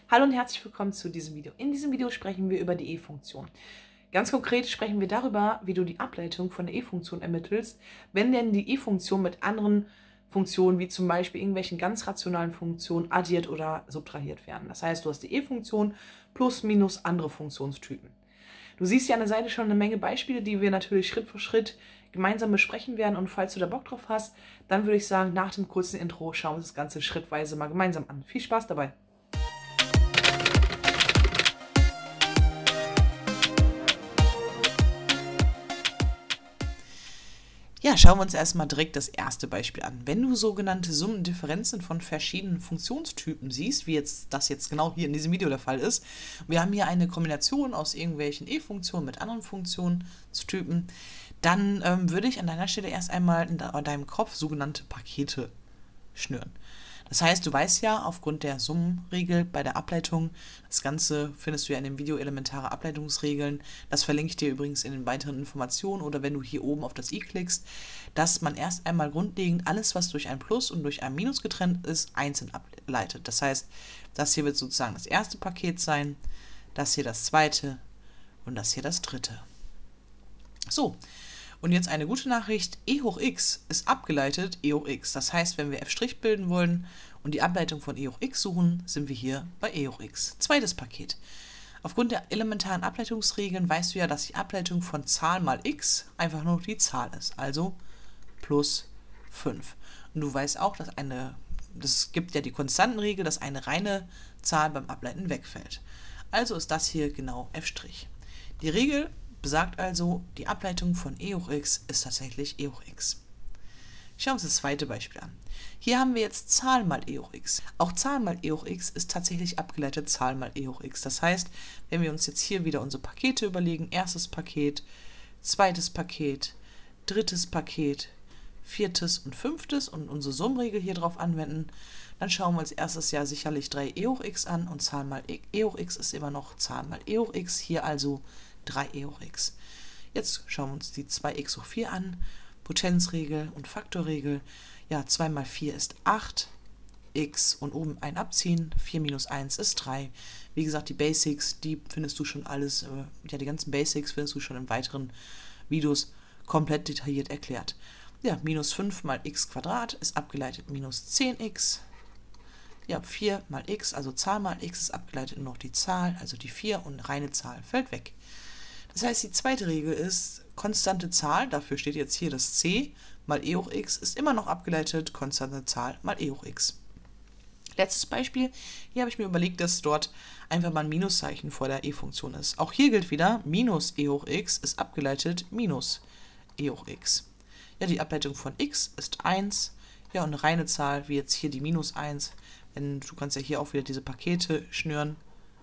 Hallo und herzlich willkommen zu diesem Video. In diesem Video sprechen wir über die E-Funktion. Ganz konkret sprechen wir darüber, wie du die Ableitung von der E-Funktion ermittelst, wenn denn die E-Funktion mit anderen Funktionen, wie zum Beispiel irgendwelchen ganz rationalen Funktionen, addiert oder subtrahiert werden. Das heißt, du hast die E-Funktion plus minus andere Funktionstypen. Du siehst hier an der Seite schon eine Menge Beispiele, die wir natürlich Schritt für Schritt gemeinsam besprechen werden. Und falls du da Bock drauf hast, dann würde ich sagen, nach dem kurzen Intro schauen wir uns das Ganze schrittweise mal gemeinsam an. Viel Spaß dabei! Ja, schauen wir uns erstmal direkt das erste Beispiel an. Wenn du sogenannte Summendifferenzen von verschiedenen Funktionstypen siehst, wie das jetzt genau hier in diesem Video der Fall ist, wir haben hier eine Kombination aus irgendwelchen E-Funktionen mit anderen Funktionstypen, dann würde ich an deiner Stelle erst einmal in deinem Kopf sogenannte Pakete schnüren. Das heißt, du weißt ja aufgrund der Summenregel bei der Ableitung, das Ganze findest du ja in dem Video elementare Ableitungsregeln, das verlinke ich dir übrigens in den weiteren Informationen oder wenn du hier oben auf das i klickst, dass man erst einmal grundlegend alles, was durch ein Plus und durch ein Minus getrennt ist, einzeln ableitet. Das heißt, das hier wird sozusagen das erste Paket sein, das hier das zweite und das hier das dritte. So. Und jetzt eine gute Nachricht, e hoch x ist abgeleitet e hoch x. Das heißt, wenn wir f' bilden wollen und die Ableitung von e hoch x suchen, sind wir hier bei e hoch x. Zweites Paket. Aufgrund der elementaren Ableitungsregeln weißt du ja, dass die Ableitung von Zahl mal x einfach nur die Zahl ist, also plus 5. Und du weißt auch, dass das gibt ja die Konstantenregel, dass eine reine Zahl beim Ableiten wegfällt. Also ist das hier genau f'. Die Regel besagt also, die Ableitung von e hoch x ist tatsächlich e hoch x. Schauen wir uns das zweite Beispiel an. Hier haben wir jetzt Zahl mal e hoch x. Auch Zahl mal e hoch x ist tatsächlich abgeleitet Zahl mal e hoch x. Das heißt, wenn wir uns jetzt hier wieder unsere Pakete überlegen, erstes Paket, zweites Paket, drittes Paket, viertes und fünftes und unsere Summregel hier drauf anwenden, dann schauen wir als erstes ja sicherlich 3 e hoch x an und Zahl mal e hoch x ist immer noch Zahl mal e hoch x, hier also 3e hoch x. Jetzt schauen wir uns die 2x hoch 4 an, Potenzregel und Faktorregel. Ja, 2 mal 4 ist 8, x und oben ein abziehen, 4 minus 1 ist 3. Wie gesagt, die Basics, die findest du schon alles, ja, die ganzen Basics findest du schon in weiteren Videos komplett detailliert erklärt. Ja, minus 5 mal x Quadrat ist abgeleitet minus 10x. Ja, 4 mal x, also Zahl mal x ist abgeleitet nur noch die Zahl, also die 4 und reine Zahl fällt weg. Das heißt, die zweite Regel ist, konstante Zahl, dafür steht jetzt hier das c, mal e hoch x, ist immer noch abgeleitet, konstante Zahl mal e hoch x. Letztes Beispiel, hier habe ich mir überlegt, dass dort einfach mal ein Minuszeichen vor der e-Funktion ist. Auch hier gilt wieder, minus e hoch x ist abgeleitet minus e hoch x. Ja, die Ableitung von x ist 1, ja, und eine reine Zahl, wie jetzt hier die minus 1, du kannst ja hier auch wieder diese Pakete schnüren,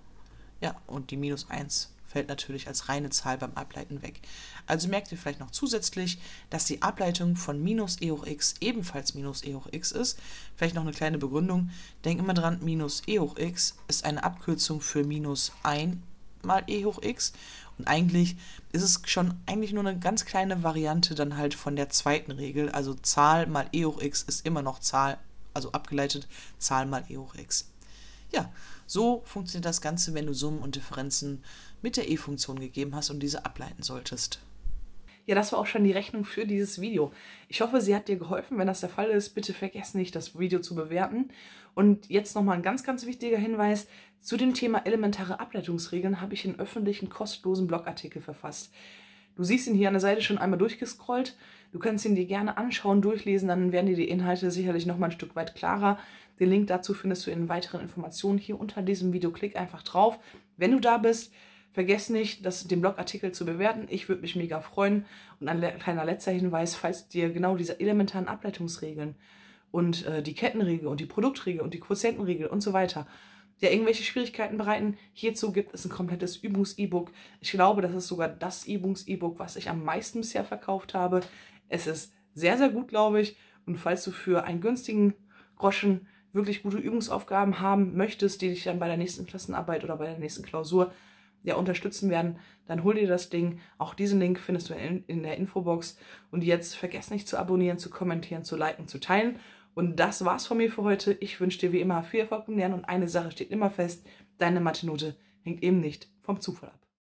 ja, und die minus 1 fällt natürlich als reine Zahl beim Ableiten weg. Also merkt ihr vielleicht noch zusätzlich, dass die Ableitung von minus e hoch x ebenfalls minus e hoch x ist. Vielleicht noch eine kleine Begründung. Denk immer dran, minus e hoch x ist eine Abkürzung für minus 1 mal e hoch x. Und eigentlich ist es schon nur eine ganz kleine Variante dann halt von der zweiten Regel. Also Zahl mal e hoch x ist immer noch Zahl, also abgeleitet Zahl mal e hoch x. Ja, so funktioniert das Ganze, wenn du Summen und Differenzen mit der E-Funktion gegeben hast und diese ableiten solltest. Ja, das war auch schon die Rechnung für dieses Video. Ich hoffe, sie hat dir geholfen. Wenn das der Fall ist, bitte vergiss nicht, das Video zu bewerten. Und jetzt nochmal ein ganz, ganz wichtiger Hinweis. Zu dem Thema elementare Ableitungsregeln habe ich einen öffentlichen, kostenlosen Blogartikel verfasst. Du siehst ihn hier an der Seite schon einmal durchgescrollt. Du kannst ihn dir gerne anschauen, durchlesen, dann werden dir die Inhalte sicherlich nochmal ein Stück weit klarer. Den Link dazu findest du in weiteren Informationen hier unter diesem Video. Klick einfach drauf. Wenn du da bist, vergiss nicht, den Blogartikel zu bewerten. Ich würde mich mega freuen. Und ein kleiner letzter Hinweis, falls dir genau diese elementaren Ableitungsregeln und die Kettenregel und die Produktregel und die Quotientenregel und so weiter ja irgendwelche Schwierigkeiten bereiten, hierzu gibt es ein komplettes Übungs-E-Book. Ich glaube, das ist sogar das Übungs-E-Book, was ich am meisten bisher verkauft habe. Es ist sehr, sehr gut, glaube ich. Und falls du für einen günstigen Groschen wirklich gute Übungsaufgaben haben möchtest, die dich dann bei der nächsten Klassenarbeit oder bei der nächsten Klausur ja unterstützen werden, dann hol dir das Ding. Auch diesen Link findest du in der Infobox. Und jetzt vergesst nicht zu abonnieren, zu kommentieren, zu liken, zu teilen. Und das war's von mir für heute. Ich wünsche dir wie immer viel Erfolg beim Lernen und eine Sache steht immer fest, deine Mathe-Note hängt eben nicht vom Zufall ab.